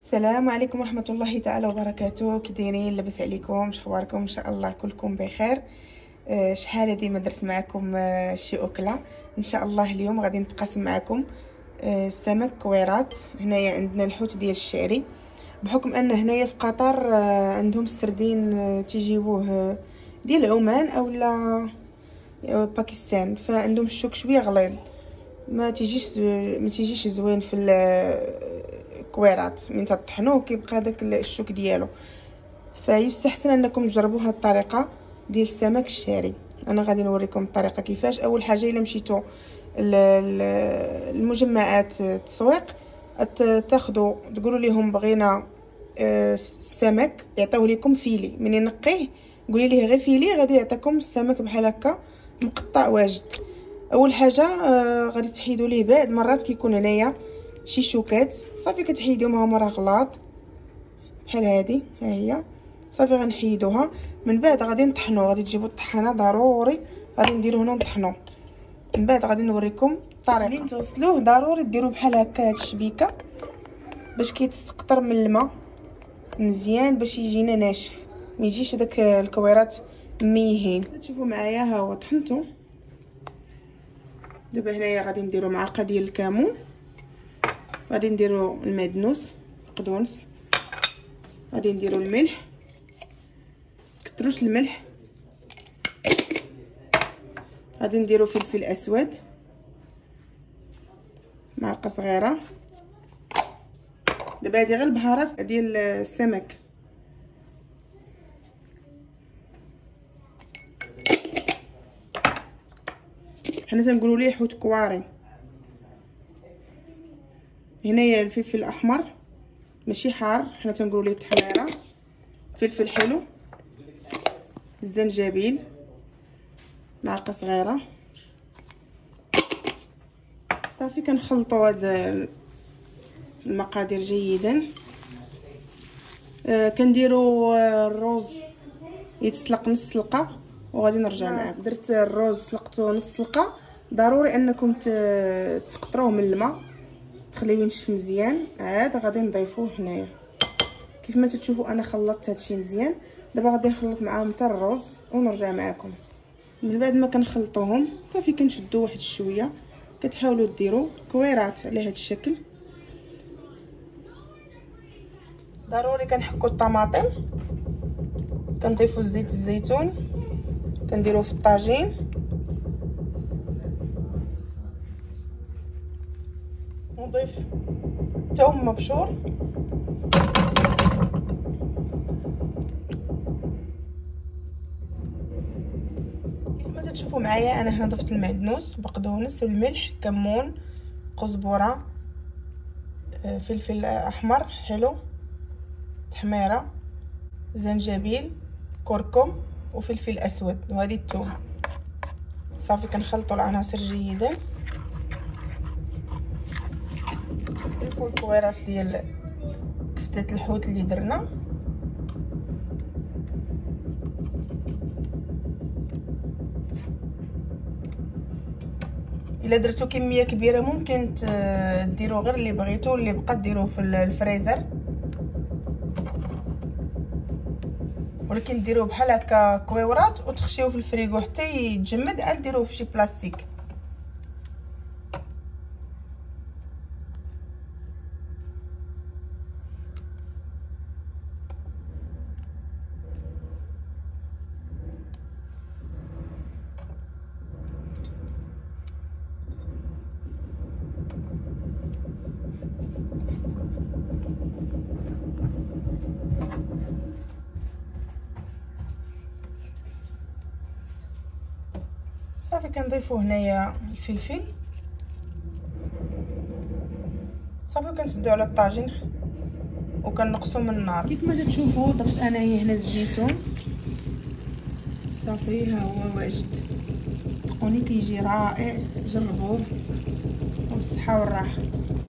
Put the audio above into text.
السلام عليكم ورحمه الله تعالى وبركاته. كي دايرين؟ لاباس عليكم؟ شخباركم؟ ان شاء الله كلكم بخير. شحال هادي ما درت معكم شي اكله. ان شاء الله اليوم غادي نتقاسم معكم السمك كويرات. هنايا عندنا الحوت ديال الشعري، بحكم ان هنايا في قطر عندهم السردين تيجيبوه ديال عمان اولا باكستان، فعندهم الشوك شويه غليظ، ما تيجيش زوين في الكويرات. من تطحنوه كيبقى داك الشوك ديالو، فيستحسن انكم تجربوا هذه الطريقه ديال السمك الشاري. انا غادي نوريكم الطريقه كيفاش. اول حاجه الا مشيتوا المجمعات التسويق تاخذوا تقولوا لهم بغينا السمك، يعطيوه لكم فيلي. من ينقيه قولي ليه غير فيلي، غادي يعطيكم السمك بحال هكا مقطع واجد. اول حاجه غادي تحيدوا ليه، بعد مرات كيكون هنايا شي شوكات صافي كتحيدوهم، هما راه غلاط بحال هادي، ها هي صافي غنحيدوها. من بعد غادي نطحنوه، غادي تجيبوا الطحانه ضروري غادي نديرو هنا نطحنوه. من بعد غادي نوريكم الطريقه. ملي تغسلوه ضروري ديروا بحال هكا هاد الشبيكه باش كيتسقطر من الماء مزيان، باش يجينا ناشف، ما يجيش داك الكويرات ميهين. تشوفوا معايا ها هو طحنته. دابا هنايا غادي نديرو معلقه ديال الكمون، غادي نديرو المعدنوس القدونس، غادي نديرو الملح، كتروش الملح، غادي نديرو فلفل اسود معلقه صغيره. دابا هادي غير البهارات ديال السمك. حنا تنقولوا ليه حوت كواري. هنايا الفلفل الاحمر ماشي حار، حنا تنقولوا ليه التحميره. فلفل حلو، الزنجبيل معلقه صغيره. صافي كنخلطوا هاد المقادير جيدا. كنديروا الروز يتسلق نص سلقه وغادي نرجع معكم. درت الروز سلقته نص سلقه، ضروري انكم تسقطروه من الماء تخليوه ينشف مزيان. عاد غادي نضيفوه هنايا كيف ما تشوفوا انا خلطت هادشي مزيان. دابا غادي نخلط معاهم حتى الروز ونرجع معكم. من بعد ما كنخلطوهم صافي كنشدوا واحد شويه، كتحاولوا ديروا كويرات على هذا الشكل. ضروري كنحكوا الطماطم، كنضيفوا زيت الزيتون، كنديروه في الطاجين، ونضيف ثوم مبشور، كيف ما تشوفوا معايا انا هنا ضفت المعدنوس، بقدونس، والملح، كمون، قزبره، فلفل احمر حلو، تحميره، زنجبيل، كركم، وفلفل اسود، وهذه الثوم. صافي كنخلطوا العناصر جيدا. نضيفوا الكويرات ديال كفتة الحوت اللي درنا. الا درتو كميه كبيره ممكن ديروا غير اللي بغيتو، اللي بقى ديروه في الفريزر، ولكن ديروه بحال هكا كويورات وتخشيوه في الفريغو حتى يتجمد، عاد ديروه في شي بلاستيك. صافي كنضيفوا هنايا الفلفل، صافي كنسدو على الطاجين وكنقصوا من النار. كيف ما تشوفوا ضفت انايا هنا الزيتون. صافي ها هو واجد، صدقوني كيجي رائع، جربوه وبالصحه والراحه.